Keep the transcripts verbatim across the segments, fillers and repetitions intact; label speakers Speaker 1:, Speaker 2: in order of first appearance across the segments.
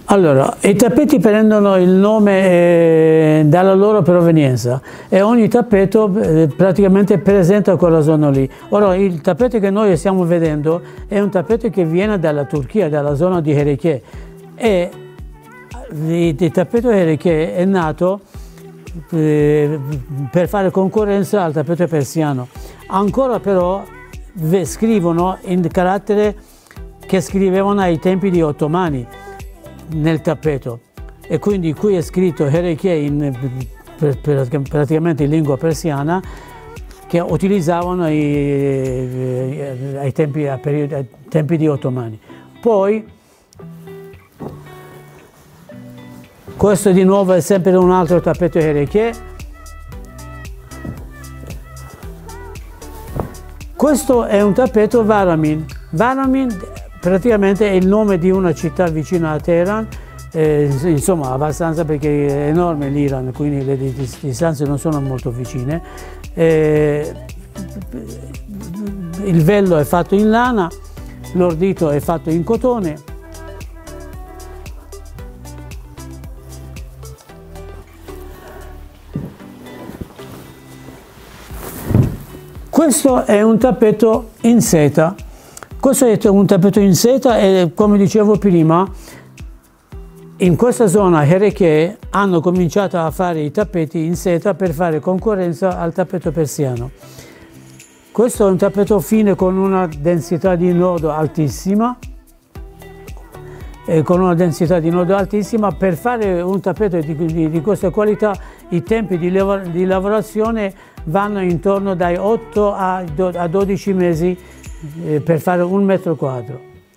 Speaker 1: Allora, i tappeti prendono il nome eh, dalla loro provenienza e ogni tappeto eh, praticamente presenta quella zona lì. Ora, il tappeto che noi stiamo vedendo è un tappeto che viene dalla Turchia, dalla zona di Hereke, e il, il tappeto Hereke è nato eh, per fare concorrenza al tappeto persiano. Ancora però scrivono in carattere che scrivevano ai tempi di ottomani nel tappeto, e quindi qui è scritto Hereke in per, per, praticamente in lingua persiana, che utilizzavano i, ai, tempi, ai, periodi, ai tempi di ottomani. Poi questo di nuovo è sempre un altro tappeto Hereke. Questo è un tappeto Varamin. Varamin praticamente è il nome di una città vicina a Teheran, eh, insomma abbastanza, perché è enorme l'Iran, quindi le distanze non sono molto vicine. Eh, il vello è fatto in lana, l'ordito è fatto in cotone. Questo è un tappeto in seta. Questo è un tappeto in seta e, come dicevo prima, in questa zona Hereke hanno cominciato a fare i tappeti in seta per fare concorrenza al tappeto persiano. Questo è un tappeto fine con una densità di nodo altissima, e con una densità di nodo altissima. Per fare un tappeto di, di, di questa qualità i tempi di, lav di lavorazione vanno intorno dai otto a dodici mesi eh, per fare un metro quadro.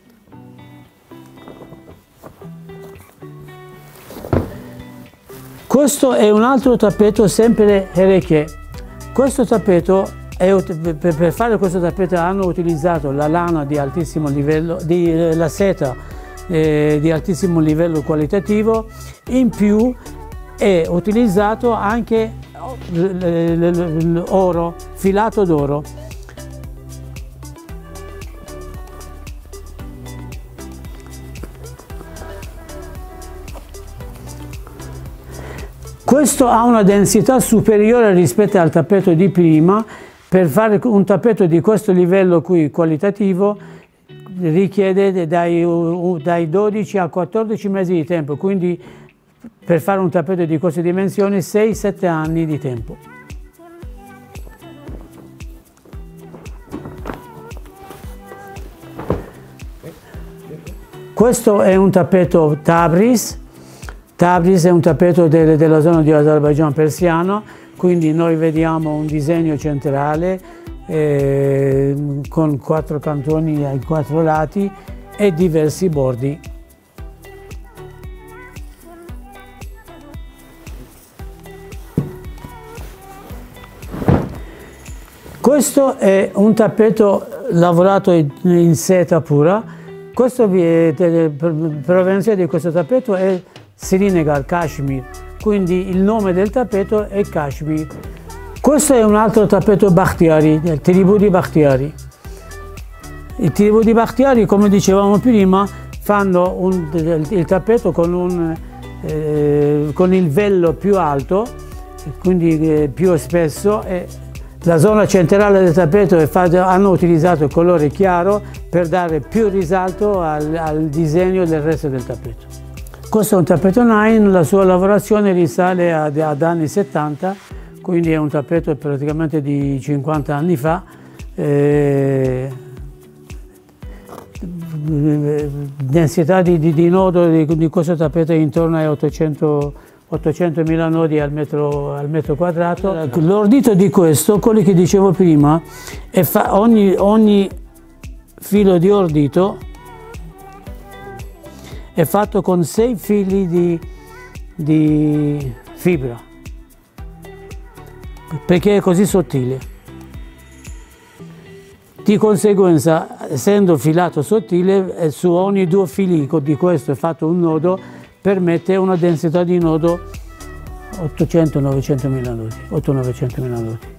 Speaker 1: Questo è un altro tappeto sempre Hereke. Questo tappeto è, per, per fare questo tappeto hanno utilizzato la lana di altissimo livello, di, la seta eh, di altissimo livello qualitativo, in più è utilizzato anche l'oro, filato d'oro. Questo ha una densità superiore rispetto al tappeto di prima. Per fare un tappeto di questo livello qui qualitativo richiede dai, dai dodici a quattordici mesi di tempo, quindi per fare un tappeto di queste dimensioni sei sette anni di tempo. Questo è un tappeto Tabriz. Tabriz è un tappeto de della zona di Azerbaijan persiano, quindi noi vediamo un disegno centrale eh, con quattro cantoni ai quattro lati e diversi bordi. Questo è un tappeto lavorato in seta pura. Questo provenienza di questo tappeto è Srinagar, Kashmir, quindi il nome del tappeto è Kashmir. Questo è un altro tappeto Bakhtiari, del tribù di Bakhtiari. I tribù di Bakhtiari, come dicevamo prima, fanno un, il tappeto con, un, eh, con il vello più alto, quindi eh, più spesso. E la zona centrale del tappeto è fatto, hanno utilizzato il colore chiaro per dare più risalto al, al disegno del resto del tappeto. Questo è un tappeto Nine, la sua lavorazione risale ad, ad anni settanta, quindi è un tappeto praticamente di cinquanta anni fa. Eh, densità di, di, di nodo di, di questo tappeto è intorno ai ottocentomila nodi al metro, al metro quadrato. L'ordito di questo, quello che dicevo prima, è fa, ogni, ogni filo di ordito è fatto con sei fili di, di fibra, perché è così sottile. Di conseguenza, essendo filato sottile, su ogni due fili di questo è fatto un nodo, permette una densità di nodo ottocento novecentomila nodi, otto novecentomila nodi.